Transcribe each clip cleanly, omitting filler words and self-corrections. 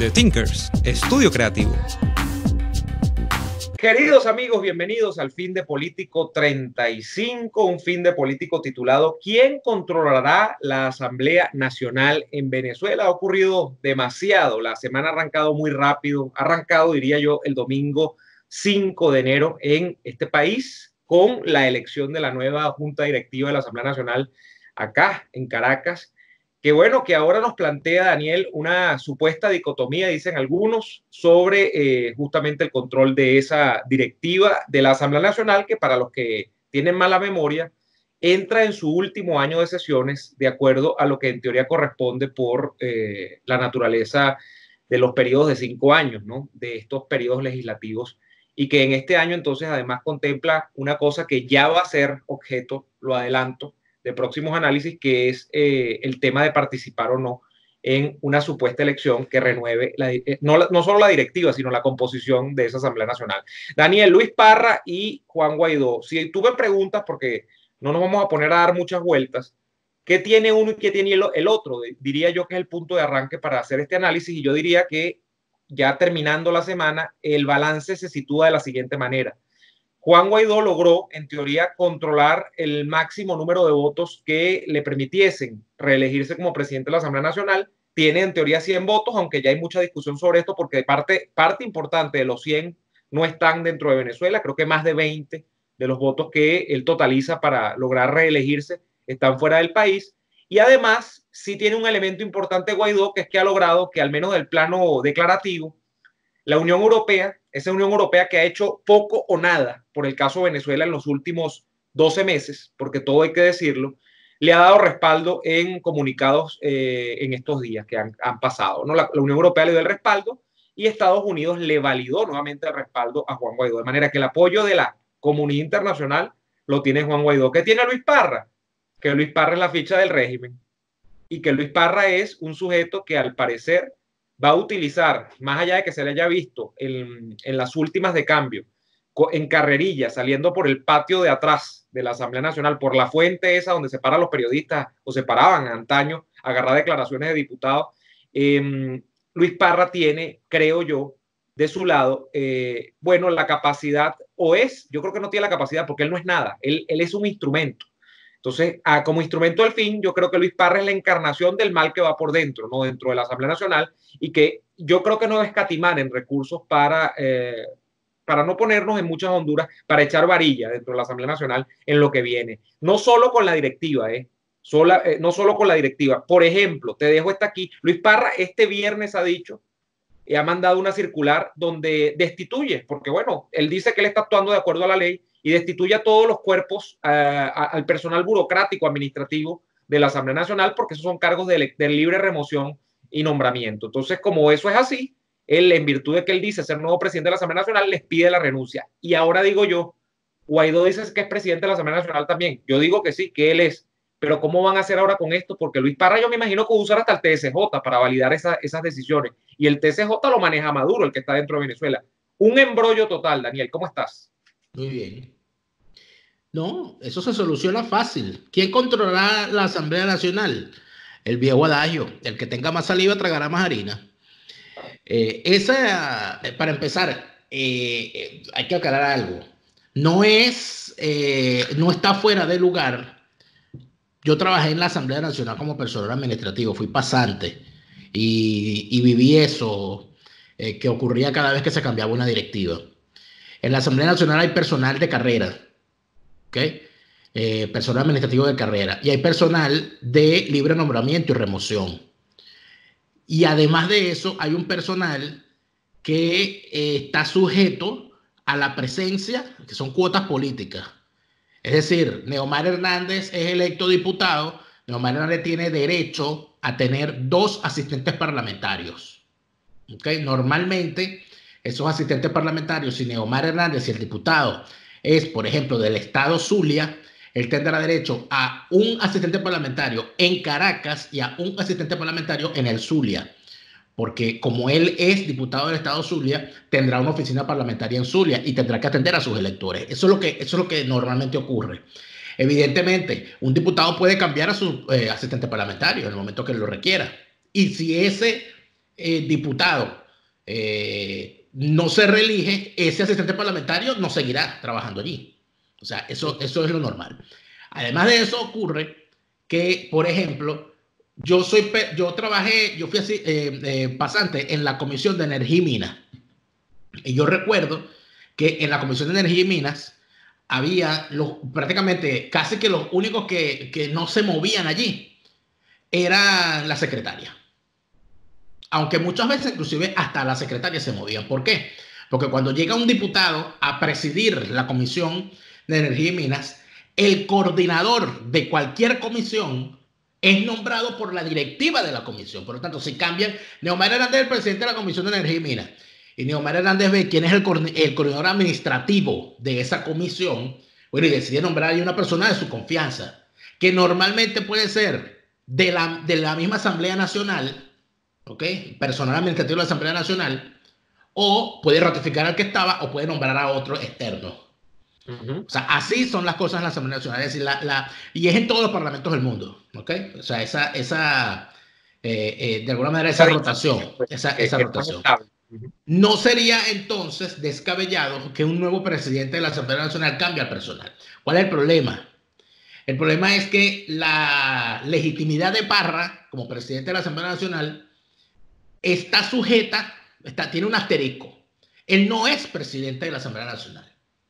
The Thinkers, estudio creativo. Queridos amigos, bienvenidos al Fin de Político 35, un fin de político titulado ¿Quién controlará la Asamblea Nacional en Venezuela? Ha ocurrido demasiado, la semana ha arrancado muy rápido, ha arrancado, diría yo, el domingo 5 de enero en este país con la elección de la nueva Junta Directiva de la Asamblea Nacional acá en Caracas. Que bueno, que ahora nos plantea Daniel una supuesta dicotomía, dicen algunos, sobre justamente el control de esa directiva de la Asamblea Nacional, que para los que tienen mala memoria, entra en su último año de sesiones, de acuerdo a lo que en teoría corresponde por la naturaleza de los periodos de 5 años, ¿no? De estos periodos legislativos, y que en este año entonces además contempla una cosa que ya va a ser objeto, lo adelanto, de próximos análisis, que es el tema de participar o no en una supuesta elección que renueve no solo la directiva, sino la composición de esa Asamblea Nacional. Daniel, Luis Parra y Juan Guaidó, si tú me preguntas, porque no nos vamos a poner a dar muchas vueltas, ¿qué tiene uno y qué tiene el otro? Diría yo que es el punto de arranque para hacer este análisis, y yo diría que ya terminando la semana, el balance se sitúa de la siguiente manera. Juan Guaidó logró, en teoría, controlar el máximo número de votos que le permitiesen reelegirse como presidente de la Asamblea Nacional. Tiene, en teoría, 100 votos, aunque ya hay mucha discusión sobre esto, porque parte importante de los 100 no están dentro de Venezuela. Creo que más de 20 de los votos que él totaliza para lograr reelegirse están fuera del país. Y además, sí tiene un elemento importante Guaidó, que es que ha logrado que, al menos del plano declarativo, la Unión Europea, esa Unión Europea que ha hecho poco o nada por el caso Venezuela en los últimos 12 meses, porque todo hay que decirlo, le ha dado respaldo en comunicados en estos días que han pasado, ¿no? La Unión Europea le dio el respaldo y Estados Unidos le validó nuevamente el respaldo a Juan Guaidó, de manera que el apoyo de la comunidad internacional lo tiene Juan Guaidó. ¿Qué tiene Luis Parra? Que Luis Parra es la ficha del régimen y que Luis Parra es un sujeto que, al parecer, va a utilizar, más allá de que se le haya visto en las últimas de cambio, en carrerilla, saliendo por el patio de atrás de la Asamblea Nacional, por la fuente esa donde se paran los periodistas, o se paraban antaño, a agarrar declaraciones de diputados. Luis Parra tiene, creo yo, de su lado, bueno, la capacidad, yo creo que no tiene la capacidad, porque él no es nada, él es un instrumento. Entonces, como instrumento del fin, yo creo que Luis Parra es la encarnación del mal que va por dentro, ¿no? Dentro de la Asamblea Nacional, y que yo creo que no va a escatimar en recursos para no ponernos en muchas honduras, para echar varilla dentro de la Asamblea Nacional en lo que viene. No solo con la directiva, no solo con la directiva. Por ejemplo, te dejo esta aquí. Luis Parra este viernes ha dicho, ha mandado una circular donde destituye, porque bueno, él dice que él está actuando de acuerdo a la ley, y destituye a todos los cuerpos, al personal burocrático, administrativo de la Asamblea Nacional, porque esos son cargos de libre remoción y nombramiento. Entonces, como eso es así, él, en virtud de que él dice ser nuevo presidente de la Asamblea Nacional, les pide la renuncia. Y ahora digo yo, Guaidó dice que es presidente de la Asamblea Nacional también. Yo digo que sí, que él es. Pero ¿cómo van a hacer ahora con esto? Porque Luis Parra, yo me imagino que va a usar hasta el TSJ para validar esas decisiones. Y el TSJ lo maneja Maduro, el que está dentro de Venezuela. Un embrollo total, Daniel. ¿Cómo estás? Muy bien. No, eso se soluciona fácil. ¿Quién controlará la Asamblea Nacional? El viejo adagio: el que tenga más saliva tragará más harina. Para empezar, hay que aclarar algo. No está fuera de lugar. Yo trabajé en la Asamblea Nacional como personal administrativo, fui pasante y viví eso que ocurría cada vez que se cambiaba una directiva. En la Asamblea Nacional hay personal de carrera, ¿ok? Personal administrativo de carrera, y hay personal de libre nombramiento y remoción. Y además de eso, hay un personal que está sujeto a la presencia, que son cuotas políticas. Es decir, Neomar Hernández es electo diputado. Neomar Hernández tiene derecho a tener 2 asistentes parlamentarios. ¿Okay? Normalmente, esos asistentes parlamentarios, si Neomar Hernández, si el diputado es, por ejemplo, del estado Zulia, él tendrá derecho a un asistente parlamentario en Caracas y a un asistente parlamentario en el Zulia. Porque como él es diputado del estado Zulia, tendrá una oficina parlamentaria en Zulia y tendrá que atender a sus electores. Eso es lo que normalmente ocurre. Evidentemente, un diputado puede cambiar a su asistente parlamentario en el momento que lo requiera. Y si ese diputado no se reelige, ese asistente parlamentario no seguirá trabajando allí. O sea, eso es lo normal. Además de eso ocurre que, por ejemplo, yo fui así, pasante en la Comisión de Energía y Minas. Y yo recuerdo que en la Comisión de Energía y Minas había prácticamente casi que los únicos que no se movían allí eran la secretaria. Aunque muchas veces inclusive hasta la secretaria se movían. ¿Por qué? Porque cuando llega un diputado a presidir la Comisión de Energía y Minas, el coordinador de cualquier comisión es nombrado por la directiva de la comisión. Por lo tanto, si cambian, Neomar Hernández es el presidente de la Comisión de Energía y Minas, y Neomar Hernández ve quién es el coordinador administrativo de esa comisión, bueno, y decide nombrar a una persona de su confianza, que normalmente puede ser de la misma Asamblea Nacional, ¿ok? Personal administrativo de la Asamblea Nacional, o puede ratificar al que estaba, o puede nombrar a otro externo. O sea, así son las cosas en la Asamblea Nacional. Es decir, y es en todos los parlamentos del mundo, ¿ok? O sea, de alguna manera esa rotación, esa rotación. No sería entonces descabellado que un nuevo presidente de la Asamblea Nacional cambie al personal. ¿Cuál es el problema? El problema es que la legitimidad de Parra como presidente de la Asamblea Nacional está sujeta, tiene un asterisco. Él no es presidente de la Asamblea Nacional.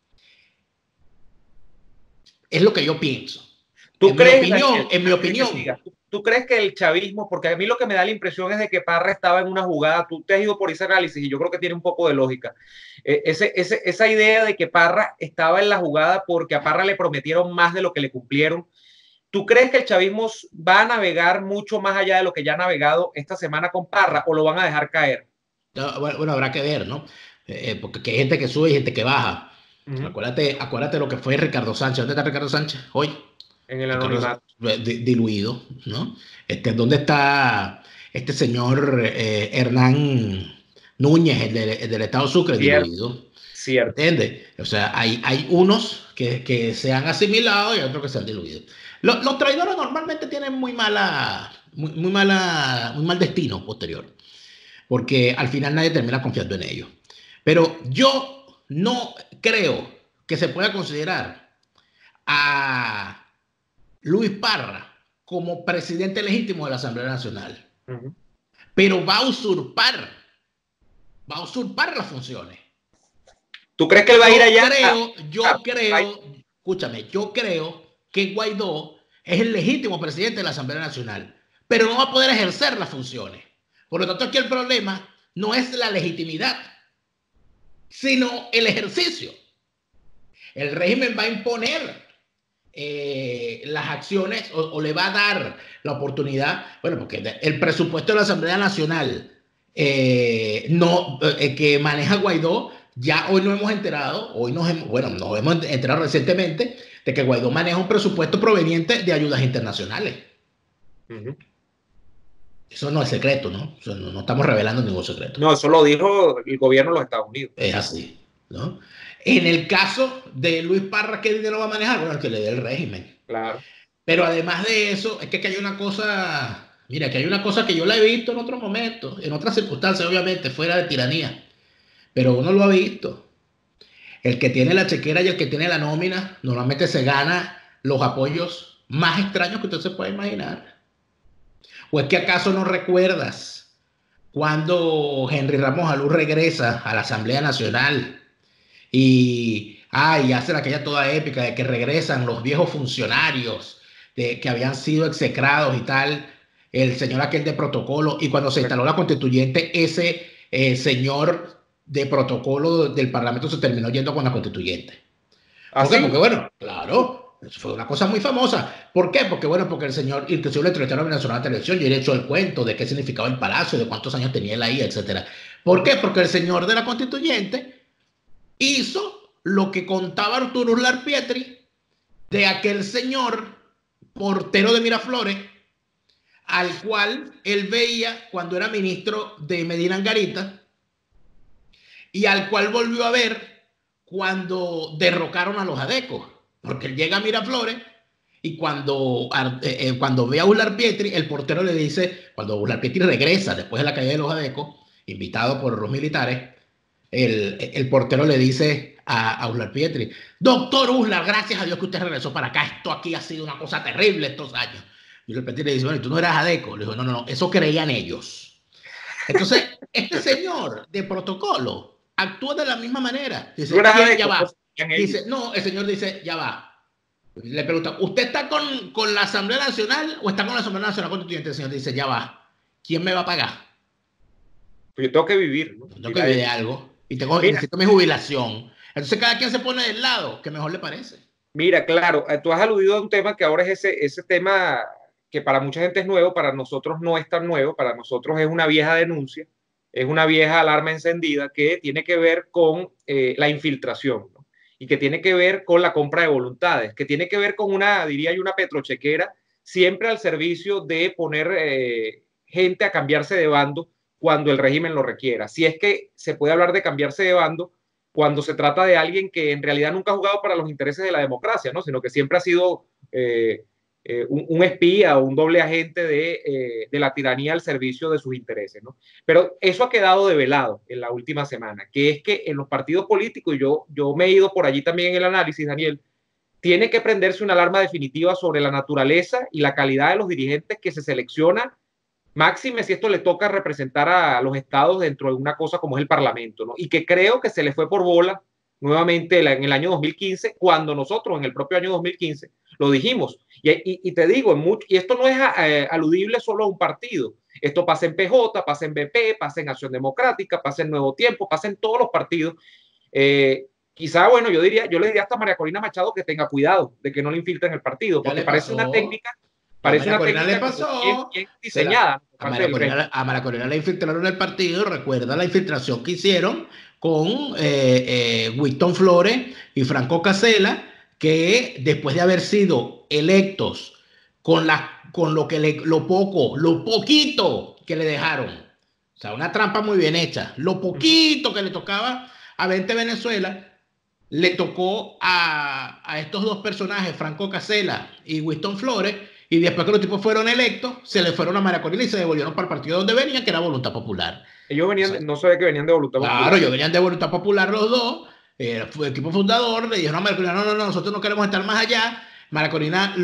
Es lo que yo pienso. ¿Tú crees, en mi opinión. ¿Tú crees que el chavismo, porque a mí lo que me da la impresión es de que Parra estaba en una jugada, tú te has ido por ese análisis y yo creo que tiene un poco de lógica, esa idea de que Parra estaba en la jugada porque a Parra le prometieron más de lo que le cumplieron? ¿Tú crees que el chavismo va a navegar mucho más allá de lo que ya ha navegado esta semana con Parra o lo van a dejar caer? Bueno, habrá que ver, ¿no? Porque hay gente que sube y gente que baja. Acuérdate lo que fue Ricardo Sánchez. ¿Dónde está Ricardo Sánchez hoy? En el anonimato. Diluido, ¿no? ¿Dónde está este señor Hernán Núñez, el del Estado Sucre? Cierto. Diluido. Cierto. ¿Entiendes? O sea, hay unos que se han asimilado y otros que se han diluido. Los traidores normalmente tienen muy mal destino posterior, porque al final nadie termina confiando en ellos. Pero yo no creo que se pueda considerar a Luis Parra como presidente legítimo de la Asamblea Nacional. Pero va a usurpar las funciones. ¿Tú crees que él va a ir allá? Yo creo que Guaidó es el legítimo presidente de la Asamblea Nacional, pero no va a poder ejercer las funciones. Por lo tanto, aquí el problema no es la legitimidad, sino el ejercicio. El régimen va a imponer las acciones o le va a dar la oportunidad, bueno, porque el presupuesto de la Asamblea Nacional que maneja Guaidó, ya hoy nos hemos enterado, nos hemos enterado recientemente de que Guaidó maneja un presupuesto proveniente de ayudas internacionales. Eso no es secreto, ¿no? No estamos revelando ningún secreto. No, eso lo dijo el gobierno de los Estados Unidos. Es así, ¿no? En el caso de Luis Parra, ¿qué dinero va a manejar? Bueno, el que le dé el régimen. Claro. Pero además de eso, es que hay una cosa, mira, que hay una cosa que yo la he visto en otros momentos, en otras circunstancias, obviamente, fuera de tiranía, pero uno lo ha visto. El que tiene la chequera y el que tiene la nómina, normalmente se gana los apoyos más extraños que usted se puede imaginar. ¿O es que acaso no recuerdas cuando Henry Ramos Alú regresa a la Asamblea Nacional y hacen aquella toda épica de que regresan los viejos funcionarios que habían sido execrados y tal, el señor aquel de protocolo, y cuando se instaló la constituyente, ese señor de protocolo del Parlamento se terminó yendo con la constituyente? ¿Por qué? Porque bueno, claro, eso fue una cosa muy famosa. ¿Por qué? Porque bueno, porque el señor, inclusive le entrevistaron en la Nacional Televisión y él echó el cuento de qué significaba el palacio, de cuántos años tenía él ahí, etcétera. ¿Por qué? Porque el señor de la constituyente hizo lo que contaba Arturo Uslar Pietri de aquel señor portero de Miraflores, al cual él veía cuando era ministro de Medina Angarita y al cual volvió a ver cuando derrocaron a los adecos, porque él llega a Miraflores Y cuando ve a Uslar Pietri, el portero le dice, cuando Uslar Pietri regresa después de la caída de los Adecco, invitado por los militares, el portero le dice a Uslar Pietri: doctor Uslar, gracias a Dios que usted regresó para acá, esto aquí ha sido una cosa terrible estos años. Y Uslar Pietri le dice: bueno, ¿tú no eras Adecco? Le dijo: no, eso creían ellos. Entonces, este señor de protocolo actúa de la misma manera. Dice: ya va. Dice, no, el señor dice: ya va. Le pregunta: ¿usted está con la Asamblea Nacional o está con la Asamblea Nacional Constituyente? El señor dice: ya va. ¿Quién me va a pagar? Pues yo tengo que vivir, ¿no? Tengo que vivir de algo y necesito mi jubilación. Entonces cada quien se pone del lado que mejor le parece. Mira, claro, tú has aludido a un tema que ahora es ese tema que para mucha gente es nuevo, para nosotros no es tan nuevo, para nosotros es una vieja denuncia, es una vieja alarma encendida que tiene que ver con la infiltración, ¿no? Y que tiene que ver con la compra de voluntades, que tiene que ver con diría yo, una petrochequera siempre al servicio de poner gente a cambiarse de bando cuando el régimen lo requiera. Si es que se puede hablar de cambiarse de bando cuando se trata de alguien que en realidad nunca ha jugado para los intereses de la democracia, ¿no? Sino que siempre ha sido un espía o un doble agente de la tiranía al servicio de sus intereses, ¿no? Pero eso ha quedado develado en la última semana, que es que en los partidos políticos, y yo me he ido por allí también en el análisis, Daniel, tiene que prenderse una alarma definitiva sobre la naturaleza y la calidad de los dirigentes que se seleccionan, máxime si esto le toca representar a los estados dentro de una cosa como es el Parlamento, ¿no? Y que creo que se le fue por bola nuevamente en el año 2015, cuando nosotros en el propio año 2015 lo dijimos. Y te digo, y esto no es aludible solo a un partido. Esto pasa en PJ, pasa en BP, pasa en Acción Democrática, pasa en Nuevo Tiempo, pasa en todos los partidos. Quizá, bueno, yo le diría hasta a María Corina Machado que tenga cuidado de que no le infiltren el partido, porque parece una técnica. Parece una técnica le pasó, bien diseñada. A María Corina le infiltraron el partido. Recuerda la infiltración que hicieron con Winston Flores y Franco Casella, que después de haber sido electos con lo poquito que le dejaron, o sea, una trampa muy bien hecha, lo poquito que le tocaba a 20 Venezuela, le tocó a estos dos personajes, Franco Casella y Winston Flores. Y después que los tipos fueron electos, se le fueron a María Corina y se devolvieron para el partido donde venían, que era Voluntad Popular. Ellos venían, no sabía que venían de Voluntad Popular. Claro, ellos venían de Voluntad Popular los dos. Fue el equipo fundador. Le dijeron a María Corina: no, nosotros no queremos estar más allá. María Corina,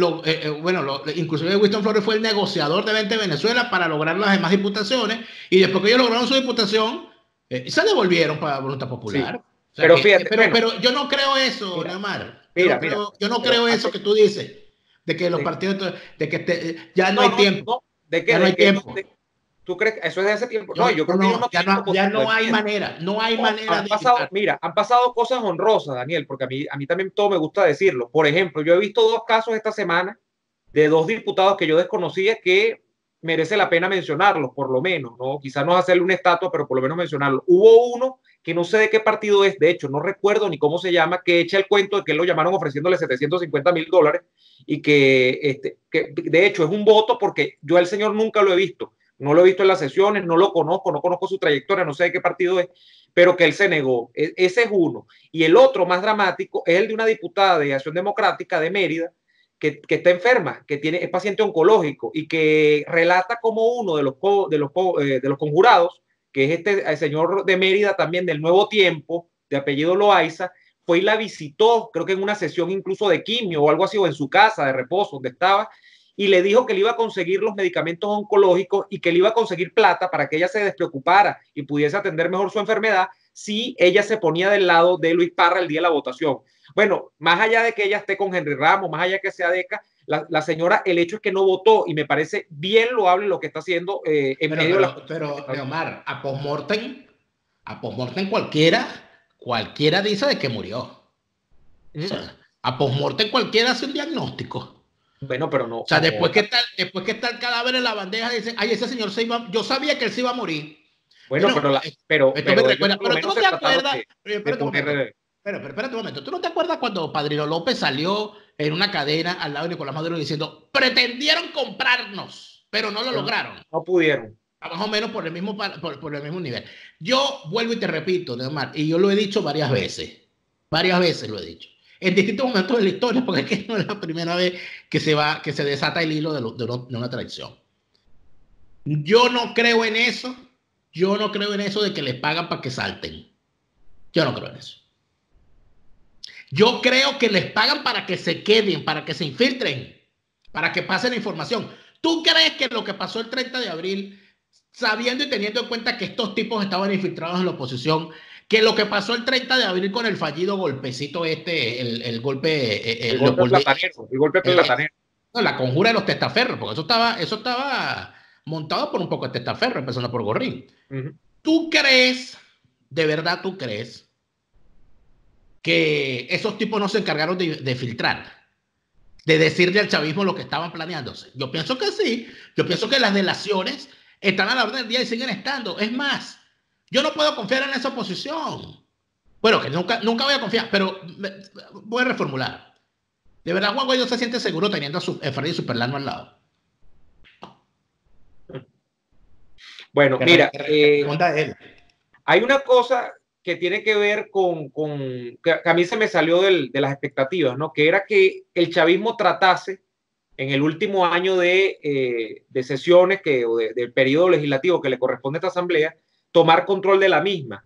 inclusive Winston Flores fue el negociador de 20 Venezuela para lograr las demás diputaciones. Y después que ellos lograron su diputación, se devolvieron para Voluntad Popular. Sí. O sea, pero fíjate, pero yo no creo eso, Neymar. Yo no creo eso que tú dices. De que los partidos, de que ya no hay tiempo. ¿De qué? Ya no hay tiempo. ¿Tú crees que eso es de hace tiempo? No, yo creo que ya no hay manera. No hay manera de han pasado cosas honrosas, Daniel, porque a mí también todo me gusta decirlo. Por ejemplo, yo he visto dos casos esta semana de dos diputados que yo desconocía que merece la pena mencionarlos, por lo menos, ¿no? Quizás no hacerle una estatua, pero por lo menos mencionarlo. Hubo uno que no sé de qué partido es, de hecho, no recuerdo ni cómo se llama, que echa el cuento de que lo llamaron ofreciéndole $750,000 y que de hecho es un voto porque yo al señor nunca lo he visto, no lo he visto en las sesiones, no lo conozco, no conozco su trayectoria, no sé de qué partido es, pero que él se negó. Ese es uno. Y el otro más dramático es el de una diputada de Acción Democrática de Mérida, que está enferma, que es paciente oncológico y que relata como uno de los conjurados, que es el señor de Mérida también del Nuevo Tiempo, de apellido Loaiza, fue y la visitó, creo que en una sesión incluso de quimio o algo así, o en su casa de reposo donde estaba, y le dijo que le iba a conseguir los medicamentos oncológicos y que le iba a conseguir plata para que ella se despreocupara y pudiese atender mejor su enfermedad si ella se ponía del lado de Luis Parra el día de la votación. Bueno, más allá de que ella esté con Henry Ramos, más allá de que sea DECA, la señora, el hecho es que no votó y me parece bien loable lo que está haciendo medio de la... Pero, Omar, a postmortem cualquiera dice de que murió. O sea, a postmortem cualquiera hace un diagnóstico. Bueno, pero no. O sea, después que está el cadáver en la bandeja, dicen: ay, ese señor yo sabía que él se iba a morir. Bueno, pero tú no te acuerdas. Espérate un momento. ¿Tú no te acuerdas cuando Padrino López salió en una cadena al lado de Nicolás Maduro diciendo: pretendieron comprarnos, pero no lo lograron? No pudieron. Más o menos por el mismo nivel. Yo vuelvo y te repito, Neymar, y yo lo he dicho varias veces lo he dicho. en distintos momentos de la historia, porque es que no es la primera vez que se desata el hilo de una traición. Yo no creo en eso. Yo no creo en eso de que les pagan para que salten. Yo no creo en eso. Yo creo que les pagan para que se queden, para que se infiltren, para que pasen la información. ¿Tú crees que lo que pasó el 30 de abril, sabiendo y teniendo en cuenta que estos tipos estaban infiltrados en la oposición, que lo que pasó el 30 de abril con el fallido golpecito el golpe... El golpe platanero, el golpe platanero. La conjura de los testaferros, porque eso estaba montado por un poco de testaferro, empezando por Gorrín. ¿Tú crees, de verdad tú crees, que esos tipos no se encargaron de filtrar, de decirle al chavismo lo que estaban planeándose? Yo pienso que sí. Yo pienso que las delaciones están a la orden del día y siguen estando. Es más, yo no puedo confiar en esa oposición. Bueno, que nunca voy a confiar, pero voy a reformular. ¿De verdad Juan Guaidó se siente seguro teniendo a Freddy Superlano al lado? Bueno, mira, él. Hay una cosa que tiene que ver que a mí se me salió de las expectativas, ¿no? Que era que el chavismo tratase en el último año de sesiones del periodo legislativo que le corresponde a esta asamblea, tomar control de la misma.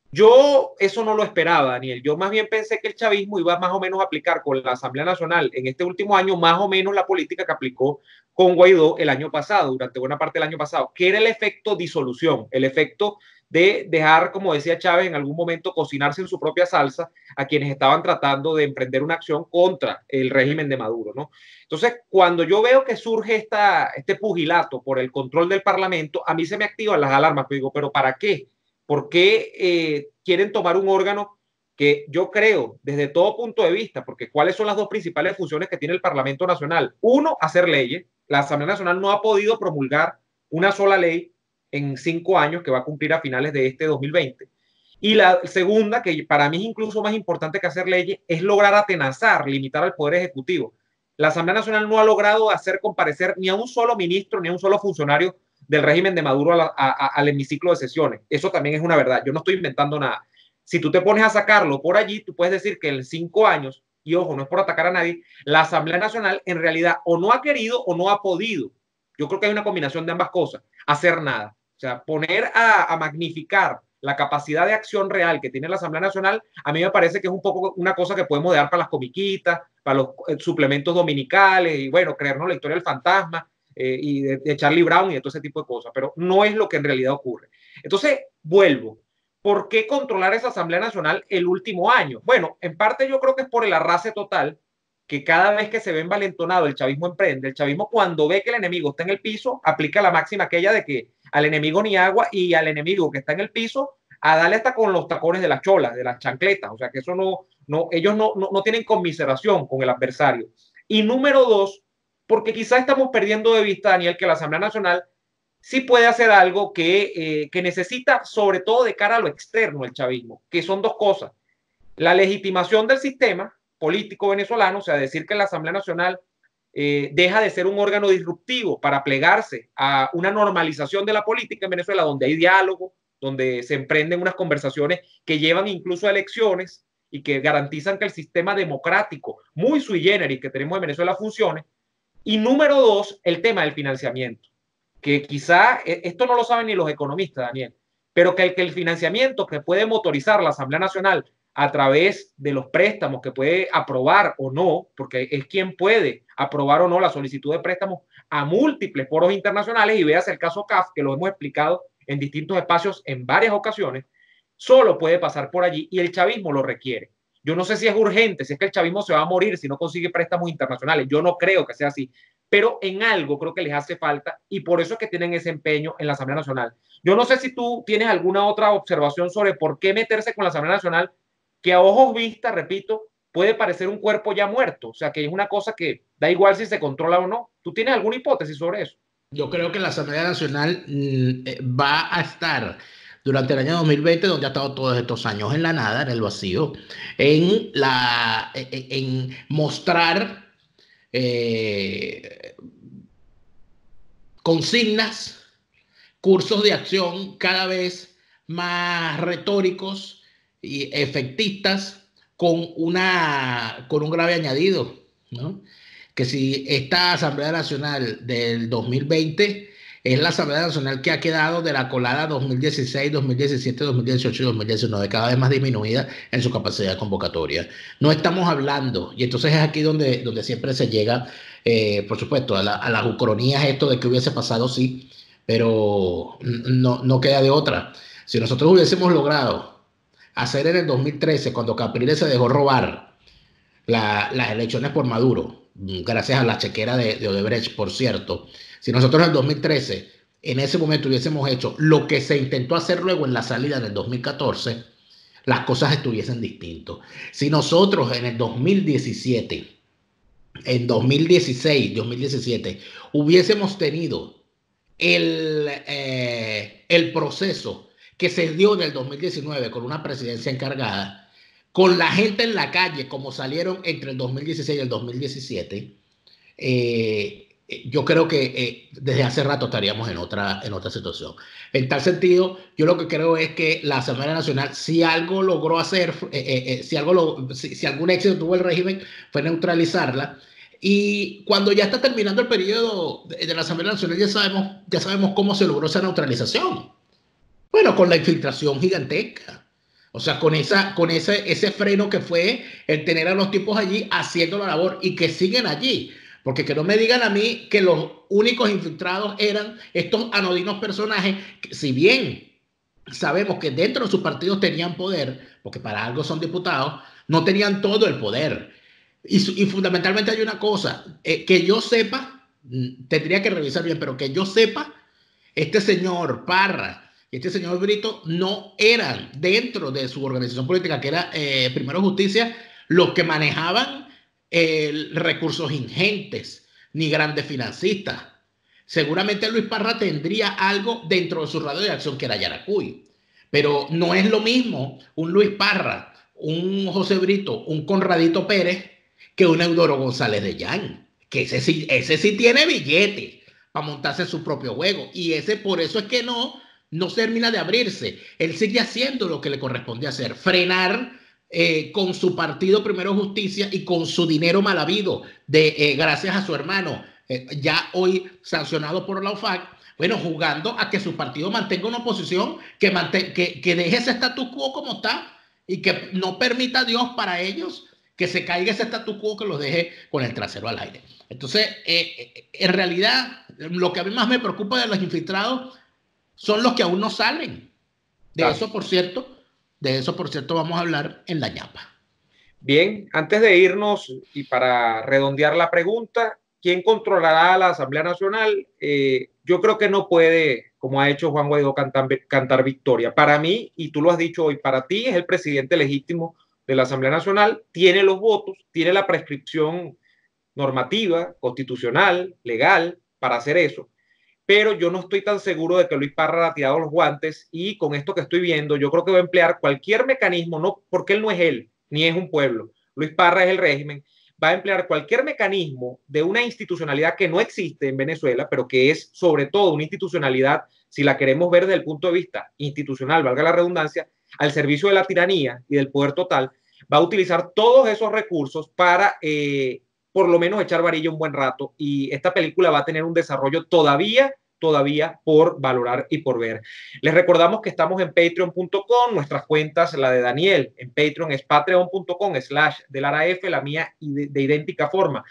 Yo eso no lo esperaba, Daniel. Yo más bien pensé que el chavismo iba más o menos a aplicar con la Asamblea Nacional en este último año más o menos la política que aplicó con Guaidó el año pasado, durante buena parte del año pasado, que era el efecto disolución, el efecto de dejar, como decía Chávez, en algún momento cocinarse en su propia salsa a quienes estaban tratando de emprender una acción contra el régimen de Maduro, ¿no? Entonces, cuando yo veo que surge este pugilato por el control del Parlamento, a mí se me activan las alarmas, pero digo, ¿pero para qué? ¿Por qué quieren tomar un órgano que yo creo, desde todo punto de vista, porque cuáles son las dos principales funciones que tiene el Parlamento Nacional? Uno, hacer leyes. La Asamblea Nacional no ha podido promulgar una sola ley en 5 años que va a cumplir a finales de este 2020. Y la segunda, que para mí es incluso más importante que hacer leyes, es lograr atenazar, limitar al Poder Ejecutivo. La Asamblea Nacional no ha logrado hacer comparecer ni a un solo ministro ni a un solo funcionario del régimen de Maduro al hemiciclo de sesiones. Eso también es una verdad. Yo no estoy inventando nada. Si tú te pones a sacarlo por allí, tú puedes decir que en 5 años, y ojo, no es por atacar a nadie, la Asamblea Nacional en realidad o no ha querido o no ha podido. Yo creo que hay una combinación de ambas cosas. Hacer nada. O sea, poner a magnificar la capacidad de acción real que tiene la Asamblea Nacional, a mí me parece que es un poco una cosa que podemos dar para las comiquitas, para los suplementos dominicales, y bueno, creernos la historia del fantasma, y de Charlie Brown y de todo ese tipo de cosas, pero no es lo que en realidad ocurre. Entonces, vuelvo. ¿Por qué controlar esa Asamblea Nacional el último año? Bueno, en parte yo creo que es por el arrase total que cada vez que se ve envalentonado el chavismo emprende. El chavismo, cuando ve que el enemigo está en el piso, aplica la máxima aquella de que al enemigo ni agua, y al enemigo que está en el piso a darle hasta con los tacones de las cholas, de las chancletas. O sea que eso ellos no tienen conmiseración con el adversario. Y número dos, porque quizás estamos perdiendo de vista, Daniel, que la Asamblea Nacional sí puede hacer algo que necesita, sobre todo de cara a lo externo, el chavismo, que son dos cosas: la legitimación del sistema político venezolano, o sea, decir que la Asamblea Nacional deja de ser un órgano disruptivo para plegarse a una normalización de la política en Venezuela, donde hay diálogo, donde se emprenden unas conversaciones que llevan incluso a elecciones y que garantizan que el sistema democrático, muy sui generis, que tenemos en Venezuela funcione. Y número dos, el tema del financiamiento, que quizá esto no lo saben ni los economistas, Daniel, pero que el financiamiento que puede motorizar la Asamblea Nacional a través de los préstamos que puede aprobar o no, porque es quien puede aprobar o no la solicitud de préstamos a múltiples foros internacionales, y veas el caso CAF, que lo hemos explicado en distintos espacios en varias ocasiones, solo puede pasar por allí, y el chavismo lo requiere. Yo no sé si es urgente, si es que el chavismo se va a morir si no consigue préstamos internacionales. Yo no creo que sea así, pero en algo creo que les hace falta, y por eso es que tienen ese empeño en la Asamblea Nacional. Yo no sé si tú tienes alguna otra observación sobre por qué meterse con la Asamblea Nacional, que a ojos vistas, repito, puede parecer un cuerpo ya muerto. O sea, que es una cosa que da igual si se controla o no. ¿Tú tienes alguna hipótesis sobre eso? Yo creo que la Asamblea Nacional va a estar durante el año 2020, donde ha estado todos estos años en la nada, en el vacío, en mostrar consignas, cursos de acción cada vez más retóricos y efectistas con un grave añadido, ¿no? Que si esta Asamblea Nacional del 2020 es la Asamblea Nacional que ha quedado de la colada 2016, 2017, 2018 y 2019, cada vez más disminuida en su capacidad convocatoria. No estamos hablando, y entonces es aquí donde siempre se llega, por supuesto, a las ucronías, esto de que hubiese pasado, sí, pero no queda de otra. Si nosotros hubiésemos logrado hacer en el 2013, cuando Capriles se dejó robar las elecciones por Maduro, gracias a la chequera de Odebrecht, por cierto, si nosotros en el 2013, en ese momento hubiésemos hecho lo que se intentó hacer luego en la salida en el 2014, las cosas estuviesen distintas. Si nosotros en el 2017, en 2016, 2017, hubiésemos tenido el proceso que se dio en el 2019 con una presidencia encargada, con la gente en la calle como salieron entre el 2016 y el 2017, yo creo que desde hace rato estaríamos en otra situación. En tal sentido, yo lo que creo es que la Asamblea Nacional, si algo logró hacer, si algún éxito tuvo el régimen, fue neutralizarla. Y cuando ya está terminando el periodo de la Asamblea Nacional, ya sabemos cómo se logró esa neutralización. Bueno, con la infiltración gigantesca. O sea, con ese freno que fue el tener a los tipos allí haciendo la labor y que siguen allí. Porque que no me digan a mí que los únicos infiltrados eran estos anodinos personajes, que, si bien sabemos que dentro de sus partidos tenían poder, porque para algo son diputados, no tenían todo el poder. Y fundamentalmente hay una cosa, que yo sepa, tendría que revisar bien, pero que yo sepa, este señor Parra y este señor Brito no eran dentro de su organización política, que era Primero Justicia, los que manejaban recursos ingentes, ni grandes financistas. Seguramente Luis Parra tendría algo dentro de su radio de acción, que era Yaracuy, pero no es lo mismo un Luis Parra, un José Brito, un Conradito Pérez, que un Eudoro González de Llán, que ese sí tiene billetes para montarse su propio juego, y ese por eso es que no termina de abrirse. Él sigue haciendo lo que le corresponde hacer, frenar con su partido Primero Justicia y con su dinero mal habido, gracias a su hermano, ya hoy sancionado por la OFAC, bueno, jugando a que su partido mantenga una oposición que deje ese status quo como está y que no permita a Dios para ellos que se caiga ese status quo, que los deje con el trasero al aire. Entonces, en realidad, lo que a mí más me preocupa de los infiltrados son los que aún no salen. De eso, por cierto, vamos a hablar en la ñapa. Bien, antes de irnos y para redondear la pregunta, ¿quién controlará la Asamblea Nacional? Yo creo que no puede, como ha hecho Juan Guaidó, cantar victoria. Para mí, y tú lo has dicho hoy, para ti es el presidente legítimo de la Asamblea Nacional, tiene los votos, tiene la prescripción normativa, constitucional, legal, para hacer eso. Pero yo no estoy tan seguro de que Luis Parra ha tirado los guantes, y con esto que estoy viendo, yo creo que va a emplear cualquier mecanismo, no, porque él no es él, ni es un pueblo. Luis Parra es el régimen. Va a emplear cualquier mecanismo de una institucionalidad que no existe en Venezuela, pero que es sobre todo una institucionalidad, si la queremos ver desde el punto de vista institucional, valga la redundancia, al servicio de la tiranía y del poder total. Va a utilizar todos esos recursos para por lo menos echar varilla un buen rato, y esta película va a tener un desarrollo todavía por valorar y por ver. Les recordamos que estamos en patreon.com, nuestras cuentas, la de Daniel en Patreon es patreon.com/delaraf, la mía de idéntica forma,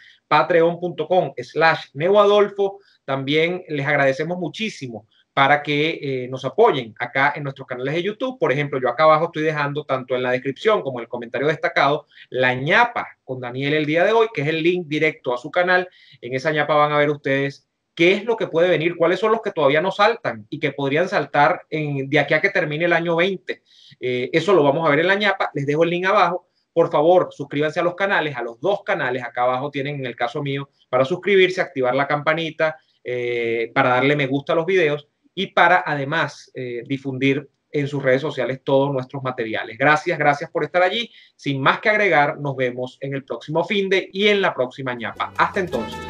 patreon.com/neoadolfo. También les agradecemos muchísimo para que nos apoyen acá en nuestros canales de YouTube. Por ejemplo, yo acá abajo estoy dejando, tanto en la descripción como en el comentario destacado, la ñapa con Daniel el día de hoy, que es el link directo a su canal. En esa ñapa van a ver ustedes qué es lo que puede venir, cuáles son los que todavía no saltan y que podrían saltar de aquí a que termine el año 20. Eso lo vamos a ver en la ñapa. Les dejo el link abajo. Por favor, suscríbanse a los canales, a los dos canales. Acá abajo tienen, en el caso mío, para suscribirse, activar la campanita, para darle me gusta a los videos y para además difundir en sus redes sociales todos nuestros materiales. Gracias por estar allí. Sin más que agregar, nos vemos en el próximo finde y en la próxima ñapa. Hasta entonces.